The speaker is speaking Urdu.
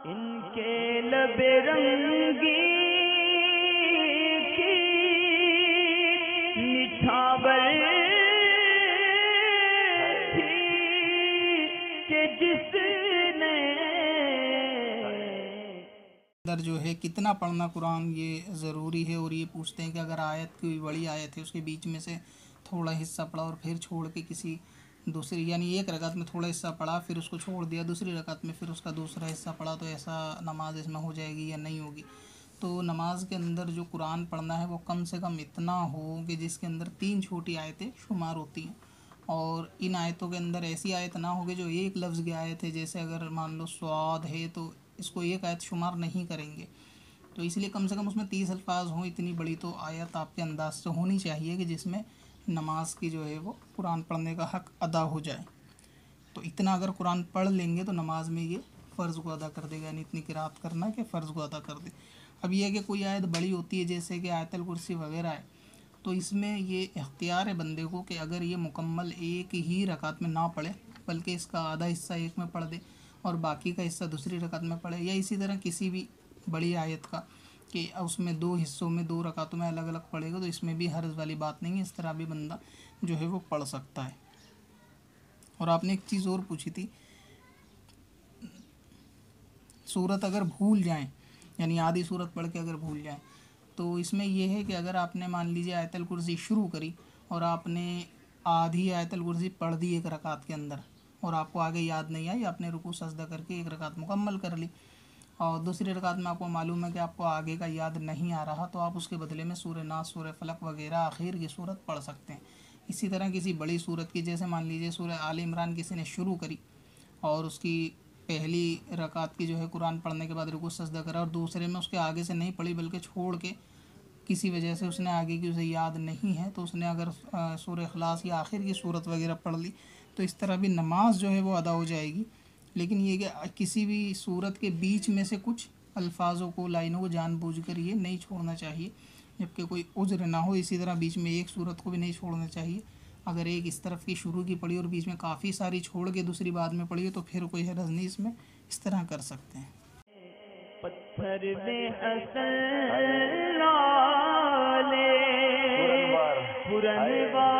ان کے لب رنگی کی نچھاور تھی کہ جس نے در جو ہے کتنا پڑھنا قرآن یہ ضروری ہے، اور یہ پوچھتے ہیں کہ اگر آیت کوئی بڑی آیت ہے اس کے بیچ میں سے تھوڑا حصہ پڑھا اور پھر چھوڑ کے کسی دوسری، یعنی ایک رکعت میں تھوڑا حصہ پڑھا پھر اس کو چھوڑ دیا، دوسری رکعت میں پھر اس کا دوسرا حصہ پڑھا، تو ایسا نماز اس میں ہو جائے گی یا نہیں ہوگی؟ تو نماز کے اندر جو قرآن پڑھنا ہے وہ کم سے کم اتنا ہو کہ جس کے اندر 3 چھوٹی آیتیں شمار ہوتی ہیں، اور ان آیتوں کے اندر ایسی آیت نہ ہو کہ جو ایک لفظ کی آیت ہے، جیسے اگر مان لو صاد ہے تو اس کو ایک آیت شمار نہیں کریں گے، تو اس لیے کم سے کم اس میں 30 الفاظ ہوں، اتنی بڑی تو آیت آپ کے انداز سے ہونی چاہیے کہ جس میں نماز کی جو ہے وہ قرآن پڑھنے کا حق ادا ہو جائے۔ تو اتنا اگر قرآن پڑھ لیں گے تو نماز میں یہ فرض کو ادا کر دے گا، یعنی اتنی قرأت کرنا کہ فرض کو ادا کر دے۔ اب یہ ہے کہ کوئی آیت بڑی ہوتی ہے جیسے کہ آیت الکرسی وغیرہ ہے، تو اس میں یہ اختیار ہے بندے کو کہ اگر یہ مکمل ایک ہی رکعت میں نہ پڑھے بلکہ اس کا آدھا حصہ ایک میں پڑھ دے اور باقی کا حصہ دوسری رکعت میں پڑھے، یا اسی طرح کسی بھی بڑی آیت کا کہ اس میں 2 حصوں میں 2 رکعتوں میں الگ الگ پڑھے گا، تو اس میں بھی حرج والی بات نہیں ہے، اس طرح بھی بندہ جو ہے وہ پڑھ سکتا ہے۔ اور آپ نے ایک چیز اور پوچھی تھی، سورت اگر بھول جائیں، یعنی آدھی سورت پڑھ کے اگر بھول جائیں، تو اس میں یہ ہے کہ اگر آپ نے مان لیجیے آیت الکرسی شروع کری اور آپ نے آدھی آیت الکرسی پڑھ دی ایک رکعت کے اندر اور آپ کو آگے یاد نہیں آئی، آپ نے رکوع سجدہ کر کے ایک رکعت مکمل کر لی، اور دوسری رکعت میں آپ کو معلوم ہے کہ آپ کو آگے کا یاد نہیں آ رہا، تو آپ اس کے بدلے میں سورہ ناس، سورہ فلق وغیرہ آخر کی صورت پڑھ سکتے ہیں۔ اسی طرح کسی بڑی صورت کی، جیسے مان لیجیے سورہ آل عمران کسی نے شروع کری اور اس کی پہلی رکعت کی جو ہے قرآن پڑھنے کے بعد رکوع سجدہ کرا اور دوسرے میں اس کے آگے سے نہیں پڑھی بلکہ چھوڑ کے کسی وجہ سے اس نے آگے کی اسے یاد نہیں ہے، تو اس نے اگر سورہ اخلاص یا آخر کی صورت وغیرہ پڑھ لی تو اس طرح بھی نماز جو ہے وہ ادا ہو جائے گی۔ لیکن یہ کہ کسی بھی صورت کے بیچ میں سے کچھ الفاظوں کو، لائنوں کو جان بوجھ کر یہ نہیں چھوڑنا چاہیے جبکہ کوئی عذر نہ ہو۔ اسی طرح بیچ میں ایک صورت کو بھی نہیں چھوڑنا چاہیے، اگر ایک اس طرف کی شروع کی پڑھی اور بیچ میں کافی ساری چھوڑ کے دوسری بعد میں پڑھی تو پھر کوئی حرج نہیں، اس میں اس طرح کر سکتے ہیں۔ پتھر میں حسن لالے پرنوار